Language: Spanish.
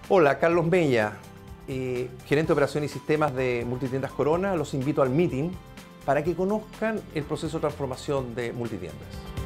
Hola, Carlos Mella, gerente de operación y sistemas de Multitiendas Corona. Los invito al meeting para que conozcan el proceso de transformación de Multitiendas.